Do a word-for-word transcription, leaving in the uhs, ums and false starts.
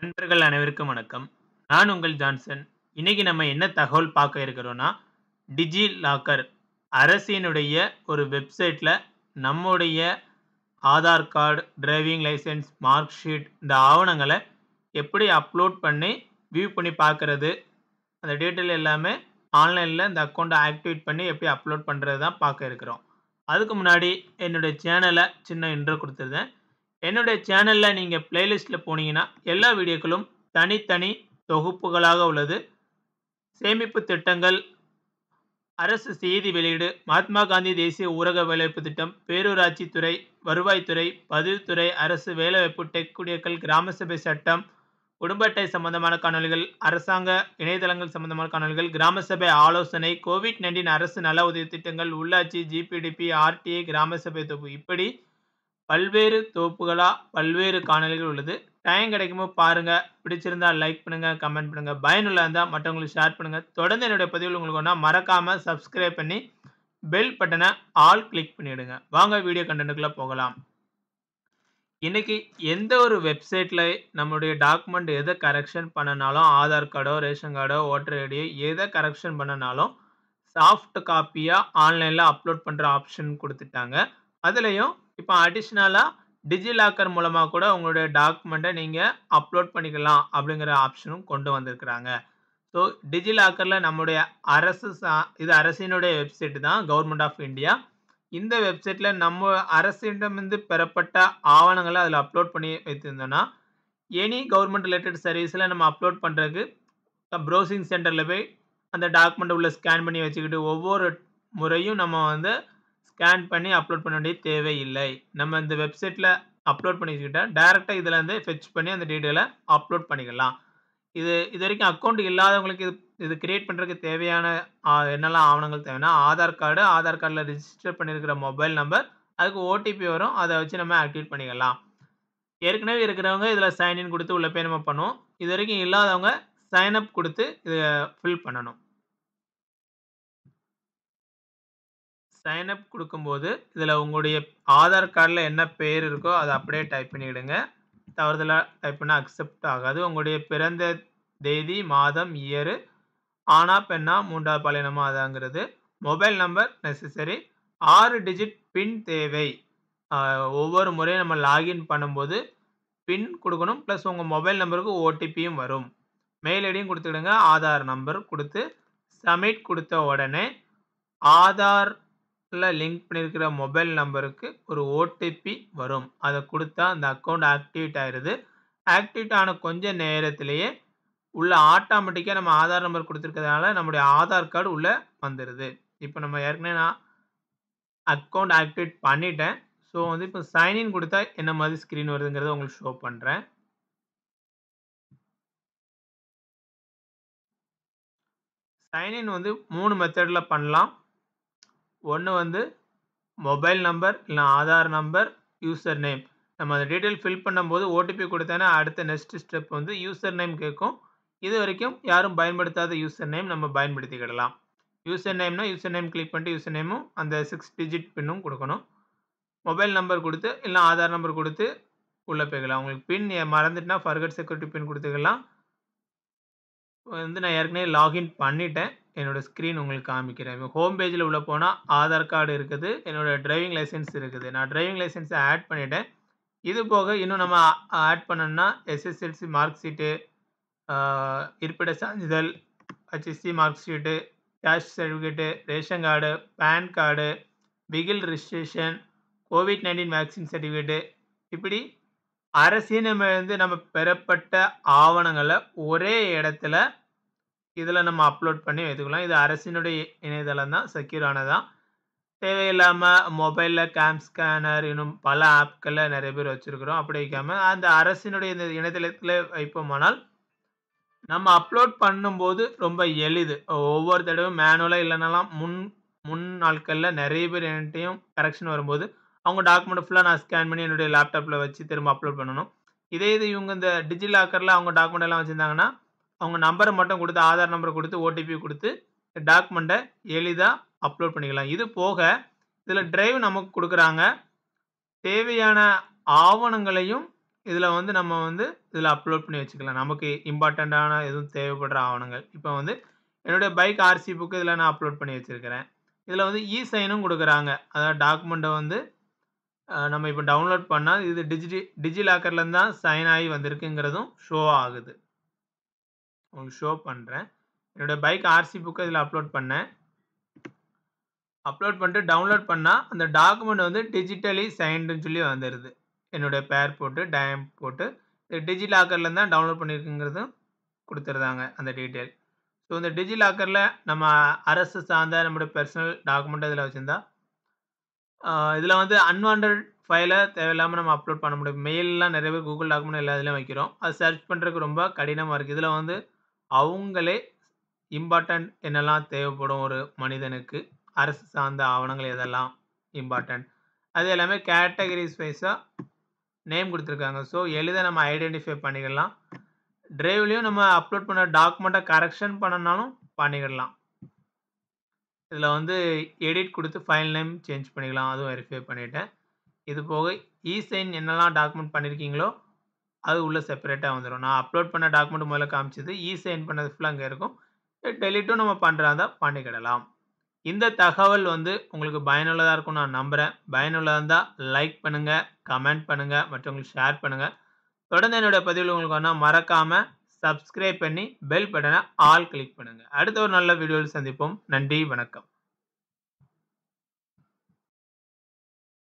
நண்பர்கள் அனைவருக்கும் வணக்கம். நான் உங்கள் ஜான்சன். இன்னைக்கு நம்ம என்ன தகவல் பார்க்க இருக்கிறோம்னா, டிஜி லாக்கர் அரசினுடைய ஒரு வெப்சைட்ல நம்முடைய Aadhaar card, driving licence, mark sheet இந்த ஆவணங்கள எப்படி அப்லோட் பண்ணி வியூ பண்ணி பார்க்கறது, அந்த டீட்டெயில் எல்லாமே ஆன்லைன்ல இந்த அக்கவுண்ட்ட ஆக்டிவேட் பண்ணி எப்படி அப்லோட் பண்றது தான் பார்க்க இருக்கிறோம். அதுக்கு முன்னாடி என்னுடைய சேனல சின்ன இன்ட்ரோ குடுத்துருந்தேன். என்னுடைய சேனல்ல நீங்க பிளேலிஸ்ட்ல போனீங்கன்னா, எல்லா வீடியோக்களும் தனித்தனி தொகுப்புகளாக உள்ளது. சேமிப்பு திட்டங்கள், அரசு செய்தி வெளியீடு, மகாத்மா காந்தி தேசிய ஊரக வேலைவாய்ப்பு திட்டம், பேரூராட்சி துறை, வருவாய்த்துறை, பதிவுத்துறை, அரசு வேலைவாய்ப்பு, டெக் குடியேற்றல், கிராம சபை சட்டம், குடும்ப அட்டை சம்பந்தமான காணொளிகள், அரசாங்க இணையதளங்கள் சம்பந்தமான காணொளிகள், கிராம சபை ஆலோசனை, கோவிட் பத்தொன்பது அரசு நல உதவி திட்டங்கள், உள்ளாட்சி, ஜிபிடிபி, ஆர்டிஐ, கிராம சபை தொகுப்பு இப்படி பல்வேறு தொகுப்புகளா பல்வேறு காணொளிகள் உள்ளது. டைம் கிடைக்கும்போது பாருங்க. பிடிச்சிருந்தா லைக் பண்ணுங்க, கமெண்ட் பண்ணுங்க. பயனுள்ளதா இருந்தா மற்றவங்களுக்கு ஷேர் பண்ணுங்க. தொடர்ந்து என்னுடைய பதிவுகள் உங்களுக்கு வேணும்னா மறக்காம சப்ஸ்கிரைப் பண்ணி பெல் பட்டனை ஆல் கிளிக் பண்ணிடுங்க. வாங்க வீடியோ கண்டென்ட்க்குள்ள போகலாம். இன்னைக்கு எந்த ஒரு வெப்சைட்ல நம்மளுடைய டாக்குமெண்ட் எதை கரெக்ஷன் பண்ணனாலும் ஆதார் கார்டோ, ரேஷன் கார்டோ, ஓட்டர் ஐடியோ எதை கரெக்ஷன் பண்ணனாலும் சாஃப்ட் காப்பியா ஆன்லைன்ல அப்லோட் பண்ற ஆப்ஷன் கொடுத்துட்டாங்க. அதுலயும் இப்போ அடிஷனலா டிஜி லாக்கர் மூலமா கூட உங்களுடைய டாக்குமெண்ட்டை நீங்க அப்லோட் பண்ணிக்கலாம் அப்படிங்கிற ஆப்ஷனும் கொண்டு வந்திருக்கிறாங்க. ஸோ டிஜி லாக்கர்ல நம்முடைய அரசு சா இது அரசினுடைய வெப்சைட் தான், கவர்மெண்ட் ஆஃப் இந்தியா. இந்த வெப்சைட்ல நம்ம அரசிடமிருந்து பெறப்பட்ட ஆவணங்களை அதில் அப்லோட் பண்ணி வைத்திருந்தோம்னா, எனி கவர்மெண்ட் ரிலேட்டட் சர்வீஸில் நம்ம அப்லோட் பண்ணுறதுக்கு ப்ரௌசிங் சென்டரில் போய் அந்த டாக்குமெண்ட் உள்ள ஸ்கேன் பண்ணி வச்சுக்கிட்டு ஒவ்வொரு முறையும் நம்ம வந்து ஸ்கேன் பண்ணி அப்லோட் பண்ண வேண்டிய தேவையில்லை. நம்ம இந்த வெப்சைட்ல அப்லோட் பண்ணி வச்சுக்கிட்டா டைரக்டா இதுல இருந்து ஃபெட்ச் பண்ணி அந்த டீடைலை அப்லோட் பண்ணிக்கலாம். இது இது வரைக்கும் அக்கவுண்ட் இல்லாதவங்களுக்கு இது இது கிரியேட் பண்றதுக்கு தேவையான என்னெல்லாம் ஆவணங்கள் தேவைன்னா, ஆதார் கார்டு, ஆதார் கார்டில் ரிஜிஸ்டர் பண்ணியிருக்கிற மொபைல் நம்பர், அதுக்கு ஓடிபி வரும். அதை வச்சு நம்ம ஆக்டிவேட் பண்ணிக்கலாம். ஏற்கனவே இருக்கிறவங்க இதில் சைன்இன் கொடுத்து உள்ள போய் நம்ம பண்ணுவோம். இது வரைக்கும் இல்லாதவங்க சைன் அப் கொடுத்து இதை ஃபில் பண்ணணும். சைன் அப் கொடுக்கும்போது இதில் உங்களுடைய ஆதார் கார்டில் என்ன பேர் இருக்கோ அதை அப்படியே டைப் பண்ணிவிடுங்க. தவறுதலாக டைப் பண்ணால் அக்செப்ட் ஆகாது. உங்களுடைய பிறந்த தேதி, மாதம், இயரு, ஆனா பெண்ணா, மூன்றாவது பாலினமா அதாங்கிறது. Mobile number necessary. ஆறு டிஜிட் பின் தேவை. ஒவ்வொரு முறையும் நம்ம லாகின் பண்ணும்போது பின் கொடுக்கணும். ப்ளஸ் உங்கள் மொபைல் நம்பருக்கு ஓடிபியும் வரும். மெயில் ஐடியும் கொடுத்துடுங்க. ஆதார் நம்பர் கொடுத்து சப்மிட் கொடுத்த உடனே ஆதார் லிங்க் பண்ணியிருக்கிற மொபைல் நம்பருக்கு ஒரு ஓடிபி வரும். அதை கொடுத்தா அந்த அக்கௌண்ட் ஆக்டிவேட் ஆயிடுது. ஆக்டிவேட் ஆன கொஞ்ச நேரத்திலேயே உள்ள ஆட்டோமேட்டிக்காக நம்ம ஆதார் நம்பர் கொடுத்துருக்கிறதுனால நம்முடைய ஆதார் கார்டு உள்ள வந்துடுது. இப்போ நம்ம ஏற்கனவே நான் அக்கௌண்ட் ஆக்டிவேட் பண்ணிட்டேன். ஸோ வந்து இப்போ சைன்இன் கொடுத்தா என்ன மாதிரி ஸ்க்ரீன் வருதுங்கிறத உங்களுக்கு ஷோ பண்ணுறேன். சைன்இன் வந்து மூணு மெத்தடில் பண்ணலாம். ஒன்று வந்து மொபைல் நம்பர் இல்லை ஆதார் நம்பர், யூசர் நேம். நம்ம அந்த டீட்டெயில் ஃபில் பண்ணும்போது ஓடிபி கொடுத்தேன்னா அடுத்த நெக்ஸ்ட் ஸ்டெப் வந்து யூசர் நேம் கேட்கும். இது வரைக்கும் யாரும் பயன்படுத்தாத யூசர் நேம் நம்ம பயன்படுத்திக்கிடலாம். யூசர் நேம்னா யூசர் நேம் கிளிக் பண்ணிட்டு யூசர் நேமும் அந்த சிக்ஸ் டிஜிட் பின்னும் கொடுக்கணும். மொபைல் நம்பர் கொடுத்து இல்லை ஆதார் நம்பர் கொடுத்து உள்ளே போய்க்கலாம். உங்களுக்கு பின் மறந்துட்டுனா ஃபர்கட் செக்யூரிட்டி பின் கொடுத்துக்கலாம். வந்து நான் ஏற்கனவே லாகின் பண்ணிட்டேன். என்னோட ஸ்க்ரீன் உங்களுக்கு காமிக்கிறேன். ஹோம் பேஜில் உள்ள போனால் ஆதார் கார்டு இருக்குது, என்னோட டிரைவிங் லைசென்ஸ் இருக்குது. நான் டிரைவிங் லைசென்ஸை ஆட் பண்ணிட்டேன். இது போக இன்னும் நம்ம ஆட் பண்ணணும்னா எஸ்எஸ்எல்சி மார்க் ஷீட்டு, இருப்பிட சான்றிதழ், HSC mark sheet, caste certificate, ration card, PAN card, vehicle registration, COVID nineteen vaccine certificate இப்படி அரசிடமிருந்து நம்ம பெறப்பட்ட ஆவணங்களை ஒரே இடத்துல இதில் நம்ம அப்லோட் பண்ணி வைத்துக்கலாம். இது அரசினுடைய இணையதளம் தான், செக்யூரானதான். தேவையில்லாமல் மொபைலில் கேம் ஸ்கேனர் இன்னும் பல ஆப்களில் நிறைய பேர் வச்சுருக்கிறோம். அப்படி வைக்காமல் அந்த அரசினுடைய இந்த இணையதளத்தில் வைப்போமானால் நம்ம அப்லோட் பண்ணும்போது ரொம்ப எளிது. ஒவ்வொரு தடவையும் மேனுவலாக இல்லைனாலாம் முன் முன் நாட்களில் நிறைய பேர் என்கிட்டையும் கரெக்ஷன் வரும்போது அவங்க டாக்குமெண்ட் ஃபுல்லாக நான் ஸ்கேன் பண்ணி என்னுடைய லேப்டாப்பில் வச்சு திரும்ப அப்லோட் பண்ணணும். இதே இது இவங்க இந்த டிஜி லாக்கரில் அவங்க டாக்குமெண்ட் எல்லாம் வச்சுருந்தாங்கன்னா அவங்க நம்பரை மட்டும் கொடுத்து ஆதார் நம்பரை கொடுத்து ஓடிபி கொடுத்து டாக்குமெண்ட்டை எளிதாக அப்லோட் பண்ணிக்கலாம். இது போக இதில் டிரைவ் நமக்கு கொடுக்குறாங்க. தேவையான ஆவணங்களையும் இதில வந்து நம்ம வந்து இதில அப்லோட் பண்ணி வச்சுக்கலாம். நமக்கு இம்பார்ட்டன்ட்டான எதுவும் தேவைப்படுற ஆவணங்கள். இப்போ வந்து என்னுடைய பைக் ஆர்சி புக் இதில நான் அப்லோட் பண்ணி வச்சிருக்கிறேன். இதில வந்து இ சைனும் குடுக்குறாங்க. அதாவது டாக்குமெண்ட்ட வந்து அ நம்ம இப்ப டவுன்லோட் பண்ணா இது டிஜிடி டிஜிலாக்கர்லேருந்து தான் சைன் ஆகி வந்திருக்குங்கிறதும் ஷோ ஆகுது. உங்களுக்கு ஷோ பண்றேன். என்னோட பைக் ஆர்சி புக்க இதில அப்லோட் பண்ணேன். அப்லோட் பண்ணிட்டு டவுன்லோட் பண்ணா, அந்த டாக்குமெண்ட் வந்து டிஜிட்டலி சைன்டுன்னு சொல்லி வந்துருது. என்னுடைய பேர் போட்டு, டைம் போட்டு, டிஜிலாக்கர்லேருந்து தான் டவுன்லோட் பண்ணியிருக்குங்கிறதும் குடுத்துருதாங்க அந்த டீட்டெயில். ஸோ இந்த டிஜிலாக்கர்ல நம்ம அரசு சார்ந்த நம்முடைய பெர்சனல் டாக்குமெண்ட் இதில வச்சிருந்தா, ஆ இதில வந்து அன்வான்டட் ஃபைல தேவையில்லாம நம்ம அப்லோட் பண்ண முடியும். மெயில்லாம் நெறைய பேர் கூகுள் டாக்குமெண்ட் எல்லா இதிலயும் வைக்கிறோம். அது சர்ச் பண்றதுக்கு ரொம்ப கடினமா இருக்கு. இதில வந்து அவுங்களே இம்பார்ட்டன்ட் என்னெல்லாம் தேவைப்படும் ஒரு மனிதனுக்கு, அரசு சார்ந்த ஆவணங்கள் எதெல்லாம் இம்பார்ட்டன்ட். அது எல்லாமே கேட்டகரிஸ் வைஸா நேம் குடுத்துருக்காங்க. ஸோ எளிதா நம்ம ஐடென்டிஃபை பண்ணிக்கலாம். டிரைவ்லயும் நம்ம அப்லோட் பண்ண டாக்குமெண்ட்ட கரெக்ஷன் பண்ணனாலும் பண்ணிக்கிடலாம். இதில வந்து எடிட் குடுத்து ஃபைல் நேம் சேஞ்ச் பண்ணிக்கலாம். அதுவும் வெரிஃபை பண்ணிட்டேன். இது போக இ சைன் என்னெல்லாம் டாக்குமெண்ட் பண்ணியிருக்கீங்களோ, அது உள்ள செப்பரேட்டா வந்துரும். நான் அப்லோட் பண்ண டாக்குமெண்ட் முதல்ல காமிச்சது. இ சைன் பண்ணது ஃபுல்லா அங்க இருக்கும். டெலீட்டும் நம்ம பண்றதா இருந்தா பண்ணிக்கிடலாம். இந்த தகவல் வந்து உங்களுக்கு பயனுள்ளதா இருக்கும்னு நான் நம்புறேன். பயனுள்ளதா இருந்தா லைக் பண்ணுங்க, கமெண்ட் பண்ணுங்க, மற்றவங்களுக்கு ஷேர் பண்ணுங்க. தொடர்ந்து என்னோட பதிவுகள் உங்களுக்கு வேணும்னா மறக்காம சப்ஸ்கிரைப் பண்ணி பெல் பட்டன ஆல் கிளிக் பண்ணுங்க. அடுத்த ஒரு நல்ல வீடியோவில் சந்திப்போம். நன்றி, வணக்கம்.